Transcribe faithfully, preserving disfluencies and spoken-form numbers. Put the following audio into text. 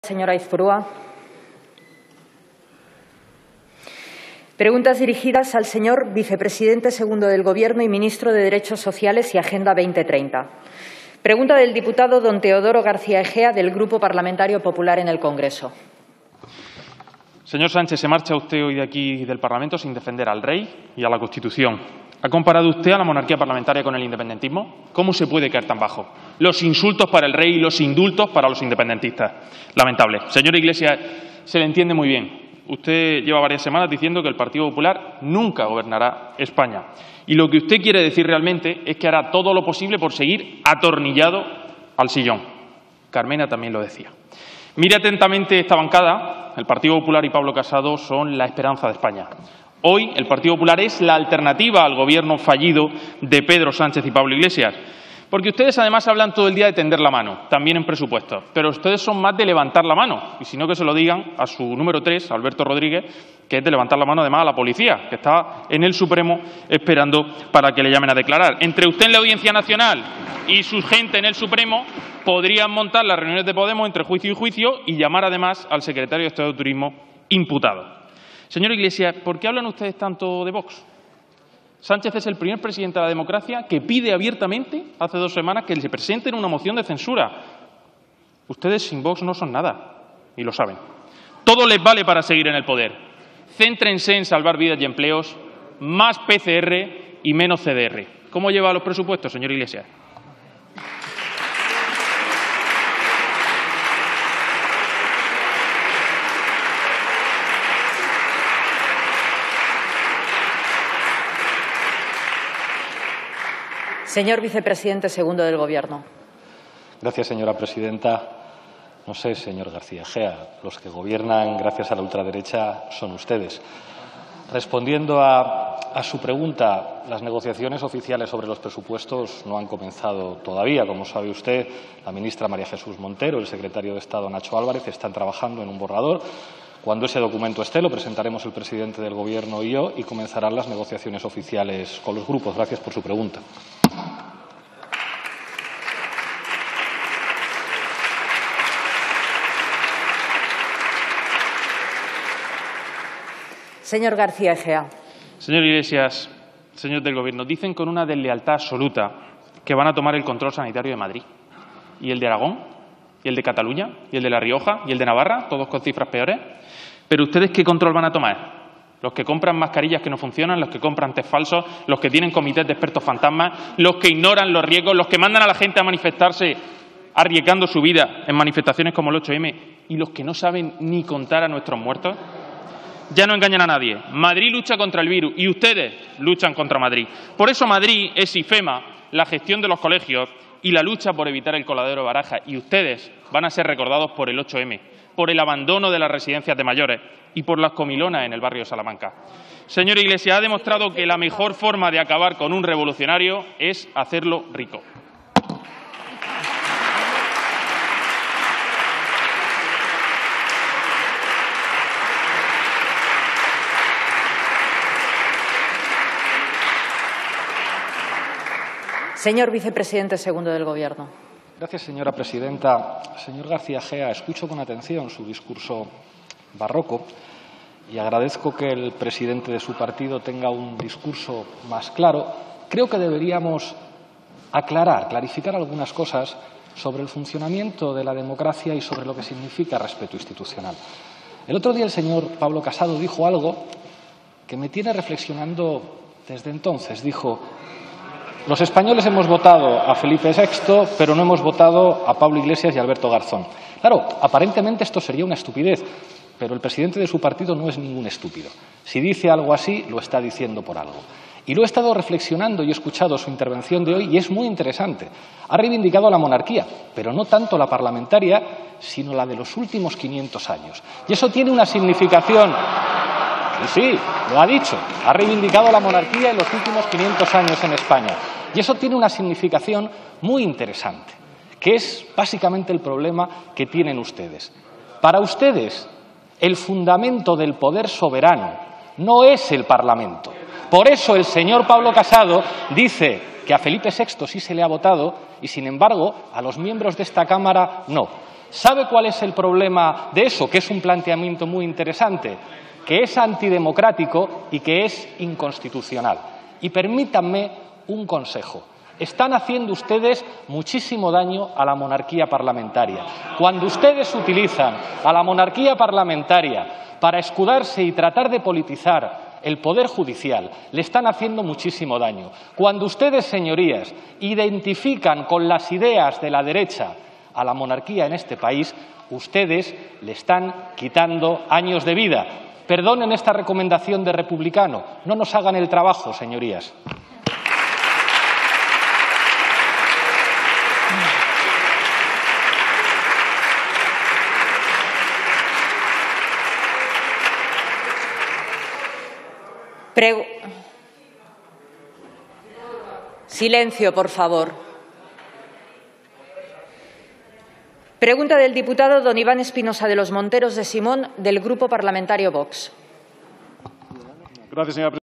Señora Aizpurúa. Preguntas dirigidas al señor vicepresidente segundo del Gobierno y ministro de Derechos Sociales y Agenda veinte treinta. Pregunta del diputado don Teodoro García Egea, del Grupo Parlamentario Popular en el Congreso. Señor Sánchez, se marcha usted hoy de aquí del Parlamento sin defender al rey y a la Constitución. ¿Ha comparado usted a la monarquía parlamentaria con el independentismo? ¿Cómo se puede caer tan bajo? Los insultos para el rey y los indultos para los independentistas. Lamentable. Señor Iglesias, se le entiende muy bien. Usted lleva varias semanas diciendo que el Partido Popular nunca gobernará España. Y lo que usted quiere decir realmente es que hará todo lo posible por seguir atornillado al sillón. Carmena también lo decía. Mire atentamente esta bancada. El Partido Popular y Pablo Casado son la esperanza de España. Hoy el Partido Popular es la alternativa al gobierno fallido de Pedro Sánchez y Pablo Iglesias. Porque ustedes además hablan todo el día de tender la mano, también en presupuestos. Pero ustedes son más de levantar la mano. Y si no, que se lo digan a su número tres, Alberto Rodríguez, que es de levantar la mano además a la policía, que está en el Supremo esperando para que le llamen a declarar. Entre usted en la Audiencia Nacional y su gente en el Supremo podrían montar las reuniones de Podemos entre juicio y juicio y llamar además al secretario de Estado de Turismo imputado. Señor Iglesias, ¿por qué hablan ustedes tanto de Vox? Sánchez es el primer presidente de la democracia que pide abiertamente, hace dos semanas, que le presenten una moción de censura. Ustedes sin Vox no son nada, y lo saben. Todo les vale para seguir en el poder. Céntrense en salvar vidas y empleos, más P C R y menos C D R. ¿Cómo lleva los presupuestos, señor Iglesias? Señor vicepresidente segundo del Gobierno. Gracias, señora presidenta. No sé, señor García Egea, los que gobiernan gracias a la ultraderecha son ustedes. Respondiendo a, a su pregunta, las negociaciones oficiales sobre los presupuestos no han comenzado todavía. Como sabe usted, la ministra María Jesús Montero, el secretario de Estado Nacho Álvarez están trabajando en un borrador. Cuando ese documento esté, lo presentaremos el presidente del Gobierno y yo y comenzarán las negociaciones oficiales con los grupos. Gracias por su pregunta. Señor García Egea. Señor Iglesias, señor del Gobierno, dicen con una deslealtad absoluta que van a tomar el control sanitario de Madrid. ¿Y el de Aragón? ¿Y el de Cataluña? ¿Y el de La Rioja? ¿Y el de Navarra? Todos con cifras peores. ¿Pero ustedes qué control van a tomar? Los que compran mascarillas que no funcionan, los que compran test falsos, los que tienen comités de expertos fantasmas, los que ignoran los riesgos, los que mandan a la gente a manifestarse arriesgando su vida en manifestaciones como el ocho eme y los que no saben ni contar a nuestros muertos. Ya no engañan a nadie. Madrid lucha contra el virus y ustedes luchan contra Madrid. Por eso Madrid es IFEMA, la gestión de los colegios y la lucha por evitar el coladero de Barajas. Y ustedes van a ser recordados por el ocho eme, por el abandono de las residencias de mayores y por las comilonas en el barrio de Salamanca. Señor Iglesias, ha demostrado que la mejor forma de acabar con un revolucionario es hacerlo rico. Señor vicepresidente segundo del Gobierno. Gracias, señora presidenta. Señor García Egea, escucho con atención su discurso barroco y agradezco que el presidente de su partido tenga un discurso más claro. Creo que deberíamos aclarar, clarificar algunas cosas sobre el funcionamiento de la democracia y sobre lo que significa respeto institucional. El otro día el señor Pablo Casado dijo algo que me tiene reflexionando desde entonces. Dijo: los españoles hemos votado a Felipe sexto, pero no hemos votado a Pablo Iglesias y a Alberto Garzón. Claro, aparentemente esto sería una estupidez, pero el presidente de su partido no es ningún estúpido. Si dice algo así, lo está diciendo por algo. Y lo he estado reflexionando y he escuchado su intervención de hoy y es muy interesante. Ha reivindicado la monarquía, pero no tanto la parlamentaria, sino la de los últimos quinientos años. Y eso tiene una significación. Y sí, lo ha dicho. Ha reivindicado la monarquía en los últimos quinientos años en España. Y eso tiene una significación muy interesante, que es básicamente el problema que tienen ustedes. Para ustedes, el fundamento del poder soberano no es el Parlamento. Por eso el señor Pablo Casado dice que a Felipe sexto sí se le ha votado y, sin embargo, a los miembros de esta Cámara no. ¿Sabe cuál es el problema de eso? Que es un planteamiento muy interesante, que es antidemocrático y que es inconstitucional. Y permítanme un consejo. Están haciendo ustedes muchísimo daño a la monarquía parlamentaria. Cuando ustedes utilizan a la monarquía parlamentaria para escudarse y tratar de politizar el Poder Judicial, le están haciendo muchísimo daño. Cuando ustedes, señorías, identifican con las ideas de la derecha a la monarquía en este país, ustedes le están quitando años de vida. Perdonen esta recomendación de republicano. No nos hagan el trabajo, señorías. Pregu- Silencio, por favor. Pregunta del diputado don Iván Espinosa de los Monteros de Simón, del Grupo Parlamentario Vox. Gracias, señora presidenta.